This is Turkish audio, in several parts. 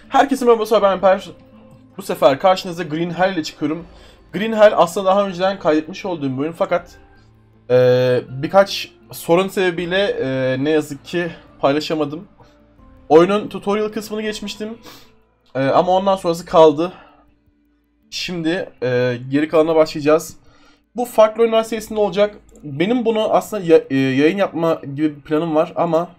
Herkese merhaba, ben Alper. Bu sefer karşınıza Green Hell ile çıkıyorum. Green Hell aslında daha önceden kaydetmiş olduğum bir oyun fakat birkaç sorun sebebiyle ne yazık ki paylaşamadım. Oyunun tutorial kısmını geçmiştim ama ondan sonrası kaldı. Şimdi geri kalanına başlayacağız. Bu farklı oyunlar serisinde olacak. Benim bunu aslında yayın yapma gibi bir planım var ama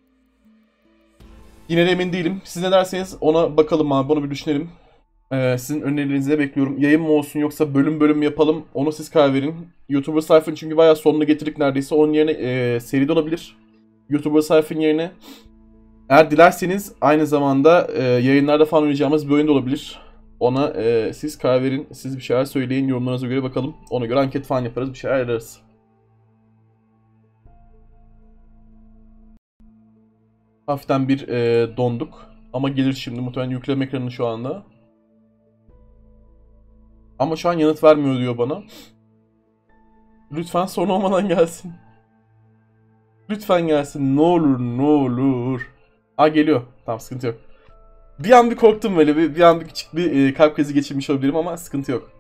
yine de emin değilim. Siz ne derseniz ona bakalım abi, onu bir düşünelim. Sizin önerilerinizi de bekliyorum. Yayın mı olsun yoksa bölüm bölüm yapalım, onu siz karar verin. YouTuber sayfanın çünkü bayağı sonuna getirdik neredeyse. Onun yerine seri de olabilir. YouTuber sayfanın yerine. Eğer dilerseniz aynı zamanda yayınlarda falan oynayacağımız bir oyun da olabilir. Ona siz karar verin. Siz bir şeyler söyleyin, yorumlarınıza göre bakalım. Ona göre anket falan yaparız, bir şeyler ararız. Hafiften bir donduk. Ama gelir şimdi, muhtemelen yükleme ekranı şu anda. Ama şu an yanıt vermiyor diyor bana. Lütfen sorun olmadan gelsin. Lütfen gelsin. Ne olur, ne olur. Aa, geliyor. Tamam, sıkıntı yok. Bir an bir korktum böyle. Bir an bir küçük bir kalp krizi geçirmiş olabilirim ama sıkıntı yok.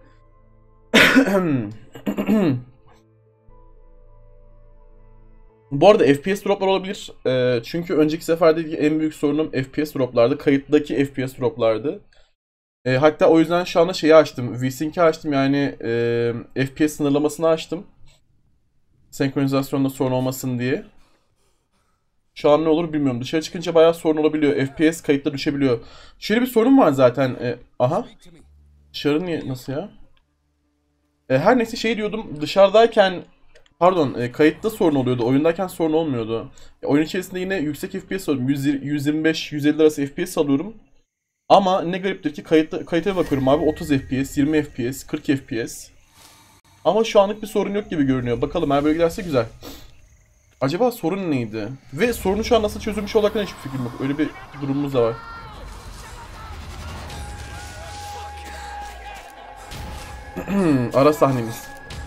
Bu arada FPS droplar olabilir. Çünkü önceki seferdeki en büyük sorunum FPS droplardı. Kayıttaki FPS droplardı. Hatta o yüzden şu anda şeyi açtım. VSync'i açtım, yani FPS sınırlamasını açtım. Senkronizasyonda sorun olmasın diye. Şu an ne olur bilmiyorum. Dışarı çıkınca bayağı sorun olabiliyor. FPS kayıtta düşebiliyor. Şöyle bir sorun var zaten. Aha. Dışarı niye? Nasıl ya? Her neyse, şey diyordum. Dışarıdayken pardon, kayıtta sorun oluyordu. Oyundayken sorun olmuyordu. Oyun içerisinde yine yüksek FPS alıyorum. 125-150 arası FPS alıyorum. Ama ne gariptir ki kayıta bakıyorum abi, 30 FPS, 20 FPS, 40 FPS. Ama şu anlık bir sorun yok gibi görünüyor. Bakalım, eğer böyle giderse güzel. Acaba sorun neydi? Ve sorunu şu an nasıl çözülmüş olduğu hakkında hiçbir fikrim yok. Öyle bir durumumuz da var. Ara sahnemiz.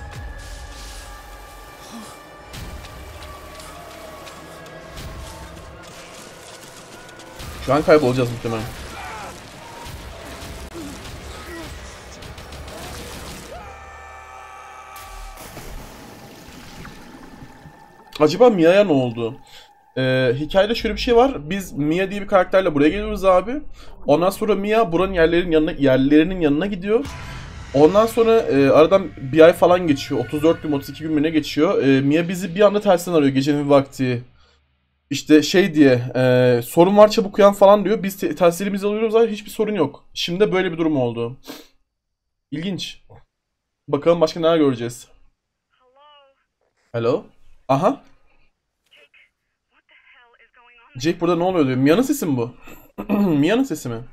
Şu an kaybolacağız muhtemelen. Acaba Mia'ya ne oldu? Hikayede şöyle bir şey var. Biz Mia diye bir karakterle buraya geliyoruz abi. Ondan sonra Mia buranın yerlerinin yanına gidiyor. Ondan sonra aradan bir ay falan geçiyor. 34 gün, 32 gün mü ne geçiyor. Mia bizi bir anda tersten arıyor gecenin vakti. İşte şey diye, sorun var çabuk uyan falan diyor. Biz telsizlerimizi alıyoruz abi, hiçbir sorun yok. Şimdi böyle bir durum oldu. İlginç. Bakalım başka neler göreceğiz. Hello? Aha. Jake, burada ne oluyor diyor. Mia'nın sesi mi bu? Mia'nın sesi mi?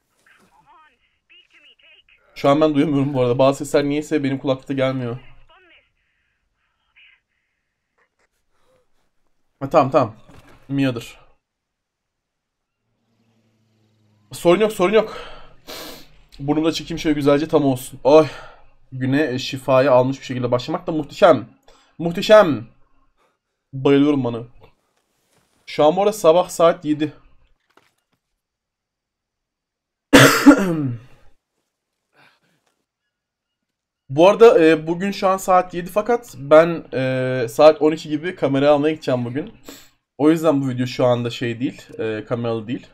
Şu an ben duyamıyorum bu arada. Bazı sesler niyeyse benim kulaklıkta gelmiyor. Ha, tamam tamam. Mia'dır. Sorun yok, sorun yok. Burnumda çekeyim şöyle güzelce, tam olsun. Oy. Güne şifayı almış bir şekilde başlamak da muhteşem. Muhteşem. Bayılıyorum bana. Şu an bu arada sabah saat 7. Bu arada bugün şu an saat 7 fakat ben saat 12 gibi kamera almaya gideceğim bugün. O yüzden bu video şu anda şey değil, kameralı değil.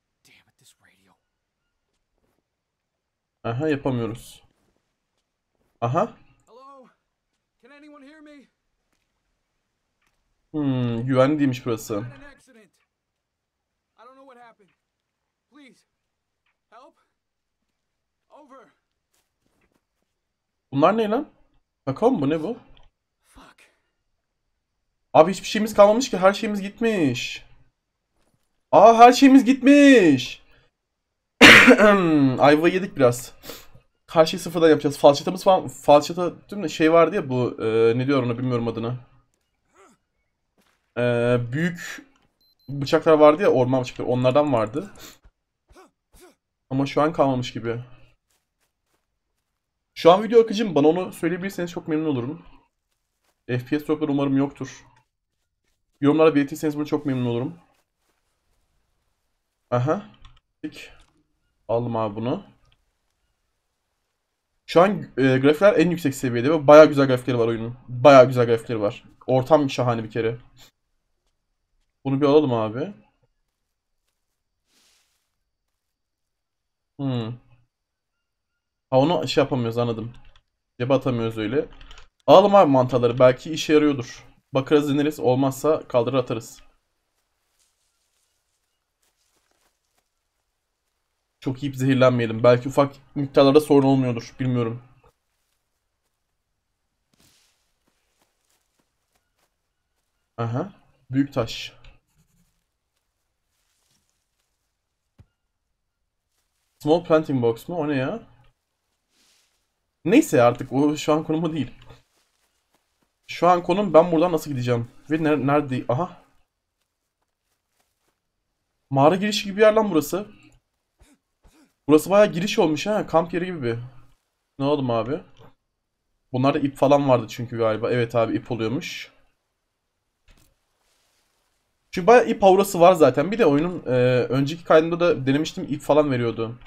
Aha, yapamıyoruz. Aha. Güvenli değilmiş burası. Bunlar ne lan? Kakao mu bu, ne bu? Abi hiçbir şeyimiz kalmamış ki, her şeyimiz gitmiş. Aa, her şeyimiz gitmiş. Ayva yedik biraz. Her şeyi sıfırdan yapacağız. Falçatamız falan. Falçata değil mi? Şey vardı ya bu. Ne diyor ona, bilmiyorum adını. Büyük bıçaklar vardı ya, orman bıçakları. Onlardan vardı. Ama şu an kalmamış gibi. Şu an video akıcı mı? Bana onu söyleyebilirseniz çok memnun olurum. FPS dropları umarım yoktur. Yorumlara belirtirseniz bunu çok memnun olurum. Aha. Tik. Aldım abi bunu. Şu an grafikler en yüksek seviyede ve bayağı güzel grafikleri var oyunun. Bayağı güzel grafikleri var. Ortam şahane bir kere. Bunu bir alalım abi. Hmm. Ha onu şey yapamıyoruz, anladım. Cebe atamıyoruz öyle. Alalım abi mantarları. Belki işe yarıyordur. Bakarız, deneriz. Olmazsa kaldırır atarız. Çok yiyip zehirlenmeyelim. Belki ufak miktarlarda sorun olmuyordur. Bilmiyorum. Aha. Büyük taş. Small planting box mu? O ne ya? Neyse artık o şu an konumu değil. Şu an konum ben buradan nasıl gideceğim? Ve nerede? Aha. Mağara girişi gibi bir yer lan burası. Burası bayağı giriş olmuş ha. Kamp yeri gibi. Ne oldu abi? Bunlarda ip falan vardı çünkü galiba. Evet abi, ip oluyormuş. Çünkü bayağı ip aurası var zaten. Bir de oyunun önceki kaydında da denemiştim, ip falan veriyordu.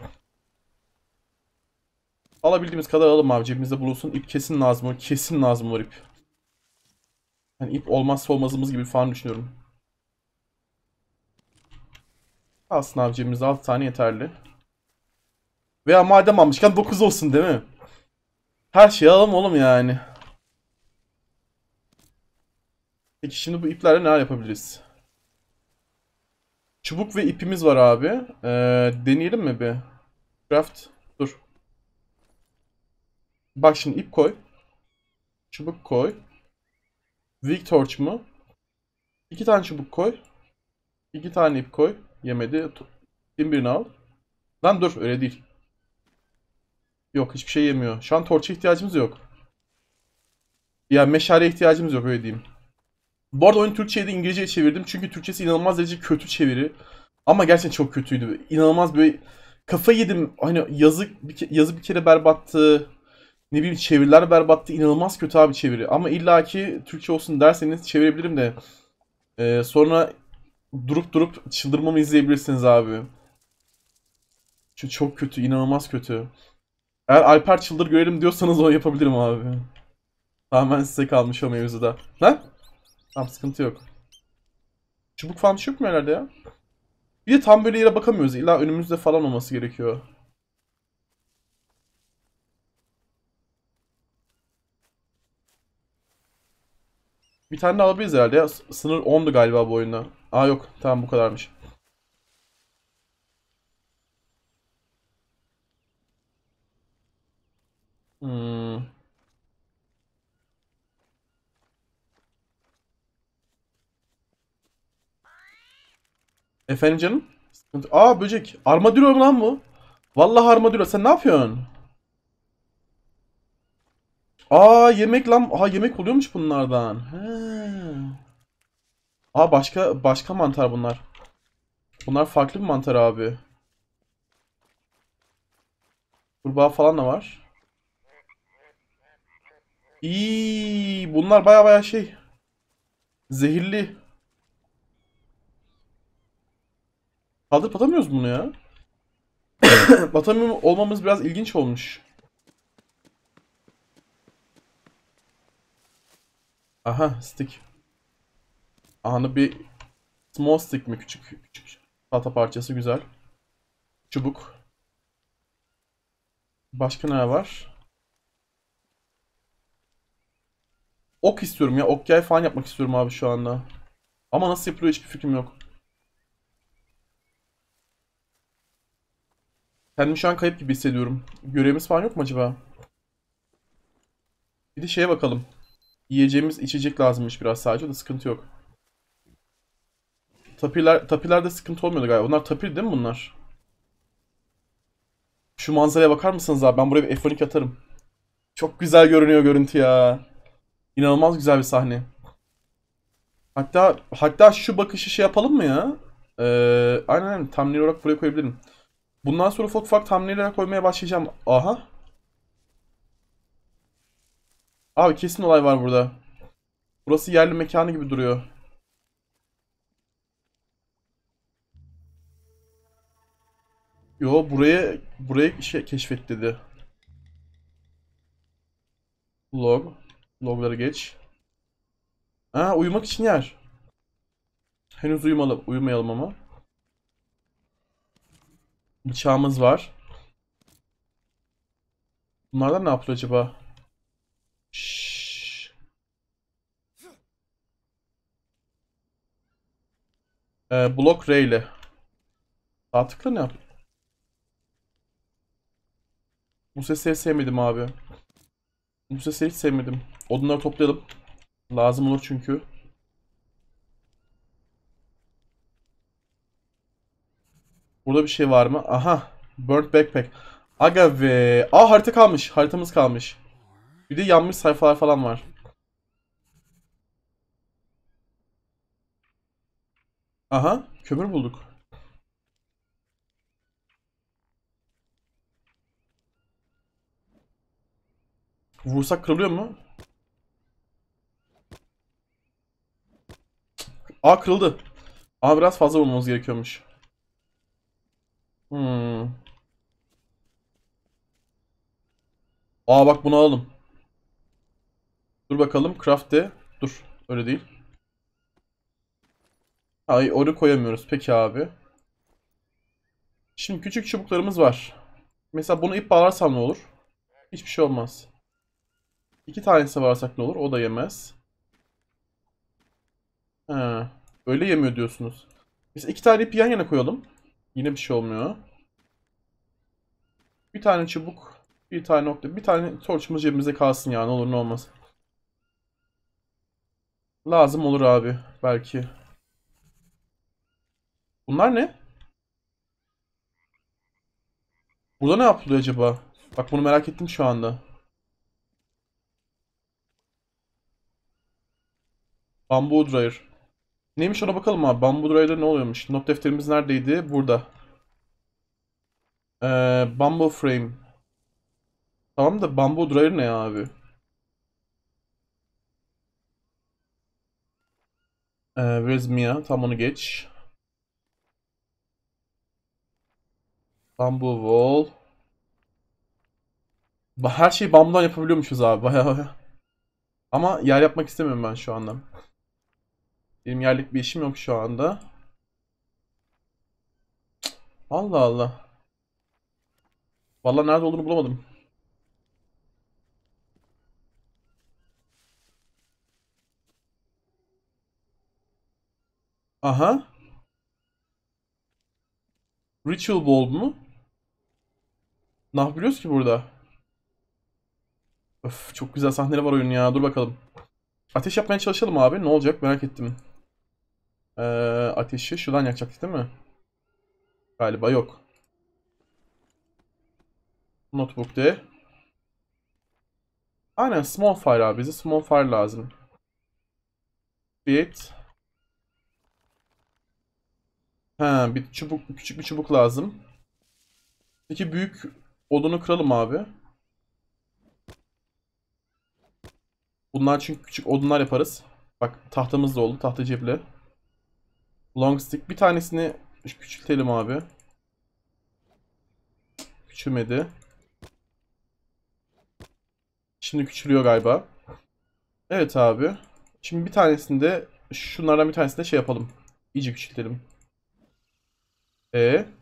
Alabildiğimiz kadar alalım abi, cebimizde bulunsun. İp kesin lazım. Kesin lazım var ip. Yani ip olmazsa olmazımız gibi falan düşünüyorum. Aslında abi cebimizde 6 tane yeterli. Veya madem almışken 9 olsun değil mi? Her şeyi alalım oğlum yani. Peki şimdi bu iplerle neler yapabiliriz? Çubuk ve ipimiz var abi. Deneyelim mi bir? Craft. Dur. Bak şimdi ip koy. Çubuk koy. Weak torch mu? İki tane çubuk koy. İki tane ip koy. Yemedi. Kim birini al. Lan dur, öyle değil. Yok, hiçbir şey yemiyor. Şu an torça ihtiyacımız yok. Yani meşale ihtiyacımız yok, öyle diyeyim. Bu arada oyunu Türkçe'ye de İngilizce'ye çevirdim. Çünkü Türkçesi inanılmaz derece kötü çeviri. Ama gerçekten çok kötüydü. İnanılmaz böyle kafayı yedim. Hani yazı bir kere berbattı. Ne bileyim, çeviriler berbattı. İnanılmaz kötü abi çeviri. Ama illaki Türkçe olsun derseniz çevirebilirim de. Sonra durup durup çıldırmamı izleyebilirsiniz abi. Çünkü çok kötü, inanılmaz kötü. Eğer Alper çıldır görelim diyorsanız onu yapabilirim abi. Tamamen size kalmış o mevzuda. Lan? Tamam, sıkıntı yok. Çubuk falan bir şey yok mu herhalde ya? Bir de tam böyle yere bakamıyoruz. İlla önümüzde falan olması gerekiyor. Bir tane de alabiliriz herhalde ya. Sınır 10'du galiba bu oyunda. Aa yok. Tamam, bu kadarmış. Hmm. Efendim canım? Aa, böcek. Armadillo mu lan bu? Vallahi armadillo. Sen ne yapıyorsun? Aa, yemek lan. Aa, yemek oluyormuş bunlardan. He. Aa, başka mantar bunlar. Bunlar farklı bir mantar abi. Kurbağa falan da var. İyi, bunlar baya şey. Zehirli. Kaldırıp atamıyoruz bunu ya. Atamıyor olmamız biraz ilginç olmuş. Aha, stick. Aha, bir small stick mi? Küçük tahta parçası, güzel. Çubuk. Başka ne var? Ok istiyorum ya. Ok yay falan yapmak istiyorum abi şu anda. Ama nasıl yapılıyor hiçbir fikrim yok. Kendimi şu an kayıp gibi hissediyorum. Görevimiz falan yok mu acaba? Bir de şeye bakalım. Yiyeceğimiz içecek lazımmış biraz, sadece da sıkıntı yok. Tapirlerde sıkıntı olmuyordu galiba. Bunlar tapir değil mi bunlar? Şu manzaraya bakar mısınız abi? Ben buraya bir F12 atarım. Çok güzel görünüyor görüntü ya. İnanılmaz güzel bir sahne. Hatta şu bakışı şey yapalım mı ya? Aynen thumbnail olarak buraya koyabilirim. Bundan sonra ufak ufak thumbnail'ler koymaya başlayacağım. Aha. Abi kesin olay var burada. Burası yerli mekanı gibi duruyor. Yo, buraya şey keşfet dedi. Log. Logları geç. Ha, uyumak için yer. Henüz uyumayalım ama. Bıçağımız var. Bunlardan ne yapılıyor acaba? Şşş. Blok R ile. Sağ tıkla ne yap? Bu sesleri sevmedim abi. Bu sesleri hiç sevmedim. Odunları toplayalım. Lazım olur çünkü. Burada bir şey var mı? Aha. Burnt backpack. Aga ve. Aa, harita kalmış. Haritamız kalmış. Bir de yanmış sayfalar falan var. Aha. Kömür bulduk. Vursak kırılıyor mu? Aa, kırıldı. Aa, biraz fazla vurmamız gerekiyormuş. Hmm. Aa, bak bunu alalım. Dur bakalım. Craft'te. Dur. Öyle değil. Ay, oraya koyamıyoruz. Peki abi. Şimdi küçük çubuklarımız var. Mesela bunu ip bağlarsam ne olur? Hiçbir şey olmaz. İki tanesi varsak ne olur? O da yemez. He. Öyle yemiyor diyorsunuz. Biz iki tane ipi yan yana koyalım. Yine bir şey olmuyor. Bir tane çubuk. Bir tane nokta. Bir tane torçumuz cebimizde kalsın ya. Ne olur ne olmaz. Lazım olur abi. Belki. Bunlar ne? Burada ne yapılıyor acaba? Bak, bunu merak ettim şu anda. Bamboo dryer. Neymiş ona bakalım abi. Bamboo dryer'da ne oluyormuş? Not defterimiz neredeydi? Burada. Bamboo frame. Tamam da bamboo dryer ne ya abi? Where's Mia? Tam onu geç. Bamboo wall. Her şeyi bambudan yapabiliyormuşuz abi. Bayağı bayağı. Ama yer yapmak istemiyorum ben şu anda. Benim yerlik bir işim yok şu anda. Allah Allah. Vallahi nerede olduğunu bulamadım. Aha. Ritual Ball mu? Ne yapıyoruz ki burada? Öf, çok güzel sahneleri var oyunun ya. Dur bakalım. Ateş yapmaya çalışalım abi. Ne olacak merak ettim. Ee, Ateşi şuradan yakacaktık değil mi? Galiba yok. Notebook de. Aynen, small fire abi. Bize small fire lazım. Create. Ha, bir çubuk, küçük bir çubuk lazım. Peki büyük odunu kıralım abi. Bunlar çünkü küçük odunlar yaparız. Bak, tahtamız da oldu. Tahta cepli. Long stick. Bir tanesini küçültelim abi. Küçülmedi. Şimdi küçülüyor galiba. Evet abi. Şimdi bir tanesini de şunlardan bir tanesini de şey yapalım. İyice küçültelim. E.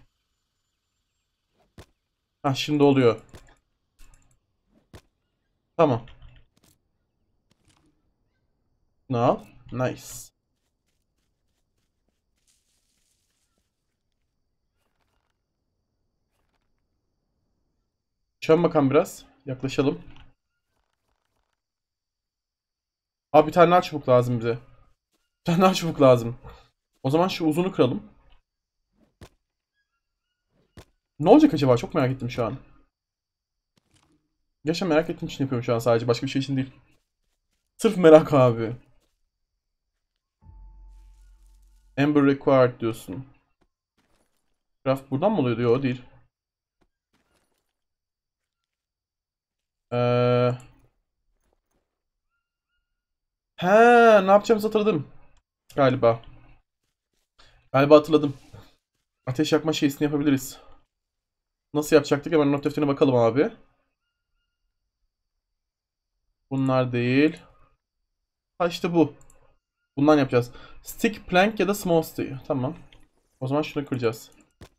Ha, şimdi oluyor. Tamam. Ne al? Nice. Şöyle bakalım biraz. Yaklaşalım. Abi bir tane daha çubuk lazım bize. Bir tane daha çubuk lazım. O zaman şu uzunu kıralım. Ne olacak acaba? Çok merak ettim şu an. Gerçekten merak ettiğim için yapıyorum şu an sadece. Başka bir şey için değil. Sırf merak abi. Ember required diyorsun. Craft buradan mı oluyor diyor. O değil. He, ne yapacağımızı hatırladım. Galiba. Galiba hatırladım. Ateş yakma şeysini yapabiliriz. Nasıl yapacaktık? Hemen not defterine bakalım abi. Bunlar değil. Ha işte bu. Bundan yapacağız. Stick, plank ya da small stick. Tamam. O zaman şunu kıracağız.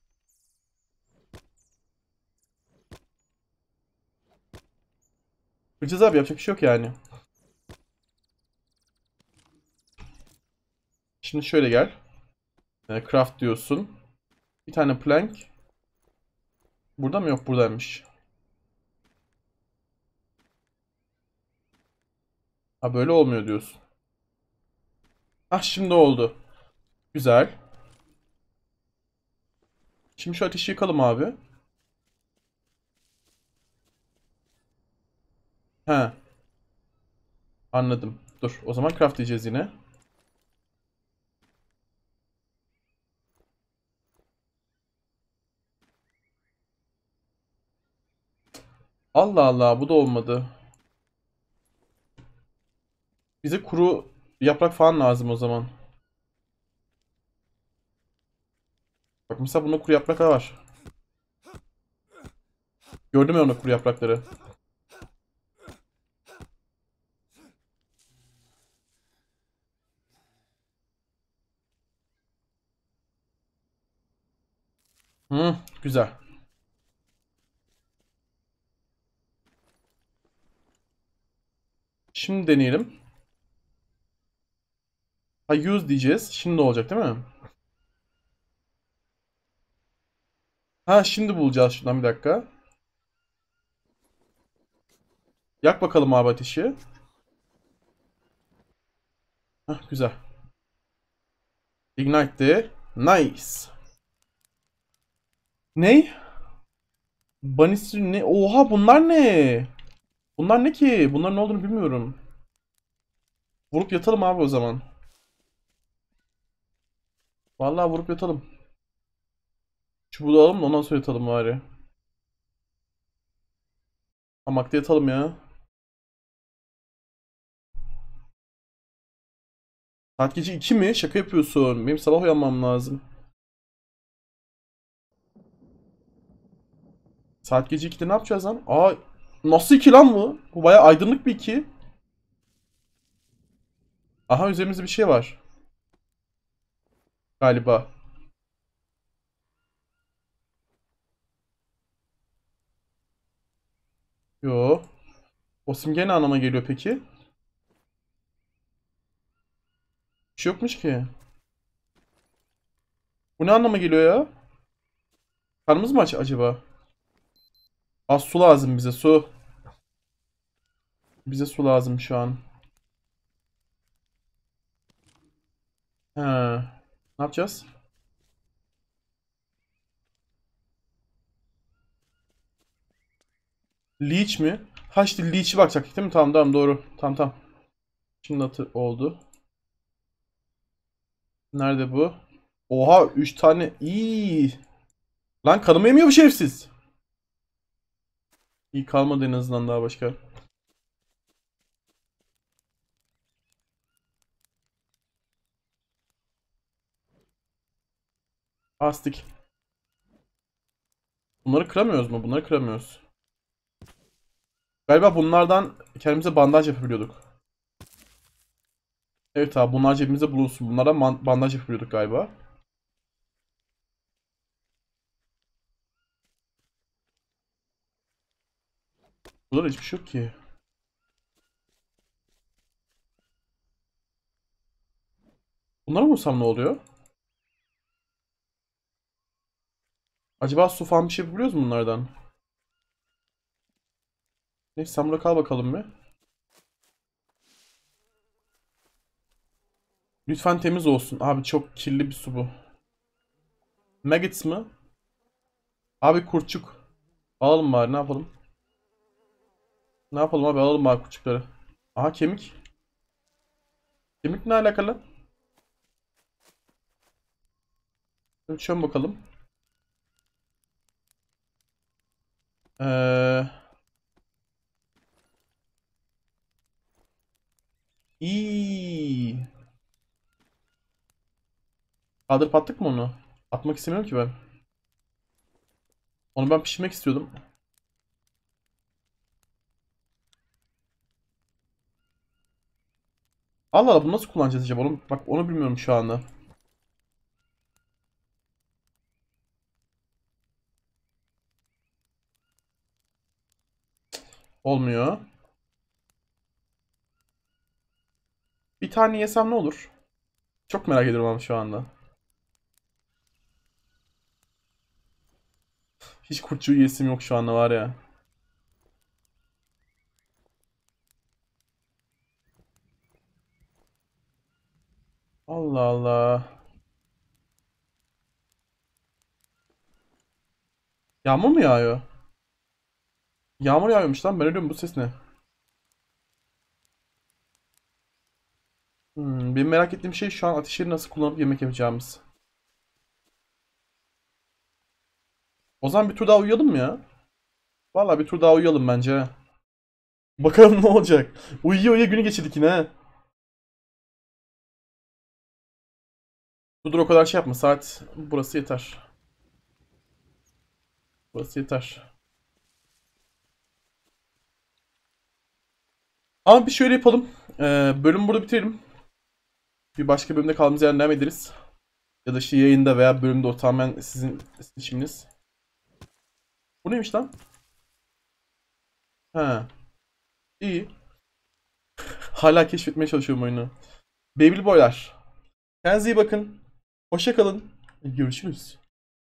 Kıracağız abi, yapacak bir şey yok yani. Şimdi şöyle gel. Craft diyorsun. Bir tane plank. Burada mı? Yok, buradaymış. Ha, böyle olmuyor diyorsun. Ah, şimdi oldu. Güzel. Şimdi şu ateşi yakalım abi. He, anladım. Dur, o zaman craft diyeceğiz yine. Allah Allah, bu da olmadı. Bize kuru yaprak falan lazım o zaman. Bak mesela bunda kuru yaprak var. Gördüm ya onu, kuru yaprakları. Güzel. Şimdi deneyelim. Ha, use diyeceğiz. Şimdi olacak değil mi? Ha, şimdi bulacağız şuradan, bir dakika. Yak bakalım abi ateşi. Hah, güzel. Ignite'di. Nice. Ne? Banistri ne? Oha, bunlar ne? Bunlar ne ki? Bunların ne olduğunu bilmiyorum. Vurup yatalım abi o zaman. Vallahi vurup yatalım. Çubuğu da alalım da ondan sonra yatalım bari. Hamakta yatalım ya. Saat gece 2 mi? Şaka yapıyorsun. Benim sabah uyanmam lazım. Saat gece 2'de ne yapacağız lan? Aa, nasıl 2 lan bu? Bu bayağı aydınlık bir 2. Aha, üzerimizde bir şey var. Galiba. Yo. O simge ne anlama geliyor peki? Bir şey yokmuş ki. Bu ne anlama geliyor ya? Karnımız mı aç acaba? Az su lazım bize, su. Bize su lazım şu an. He. Ne yapacağız? Leech mi? Ha, işte Leech'e bakacaktık değil mi? Tamam tamam, doğru. Tamam tamam. Şimdi oldu. Nerede bu? Oha, 3 tane. İyi. Lan, kanımı yemiyor bu şerefsiz. İyi, kalmadı en azından daha başka. Astik. Bunları kıramıyoruz mu? Bunları kıramıyoruz. Galiba bunlardan kendimize bandaj yapabiliyorduk. Evet abi, bunlar cebimizde bulunsun. Bunlardan bandaj yapabiliyorduk galiba. Burada da hiçbir şey yok ki. Bunları mı vursam ne oluyor? Acaba su falan bir şey yapabiliyoruz mu bunlardan? Neyse, sen burada kal bakalım bir. Lütfen temiz olsun. Abi çok kirli bir su bu. Maggots mı? Abi kurtçuk. Alalım bari, ne yapalım? Ne yapalım abi, alalım bari kurtçukları. Aha, kemik. Kemik ne alakalı? Ölçelim bakalım. Eee... İyi. Kaldırıp attık mı onu? Atmak istemiyorum ki ben. Onu ben pişirmek istiyordum. Allah Allah, bunu nasıl kullanacağız acaba? Bak onu bilmiyorum şu anda. Olmuyor. Bir tane yesem ne olur? Çok merak ediyorum ama şu anda. Hiç kurtçu yesim yok şu anda var ya. Allah Allah. Yağmur mu yağıyor? Yağmur yağıyormuş lan, ben ölüyorum, bu ses ne? Benim merak ettiğim şey şu an ateşleri nasıl kullanıp yemek yapacağımız. O zaman bir tur daha uyuyalım mı ya? Vallahi bir tur daha uyuyalım bence. Bakalım ne olacak. Uyuya uyuya günü geçirdik yine he. Dur o kadar şey yapma. Saat burası yeter. Burası yeter. Ama bir şöyle yapalım. Bölümü burada bitirelim. Bir başka bölümde kaldığımız yerden devam ederiz. Ya da işte yayında veya bölümde, o tamamen sizin seçiminiz. Bu neymiş lan? Ha, iyi. Hala keşfetmeye çalışıyorum oyunu. Baby boylar. Kendinize iyi bakın. Hoşça kalın. Görüşürüz.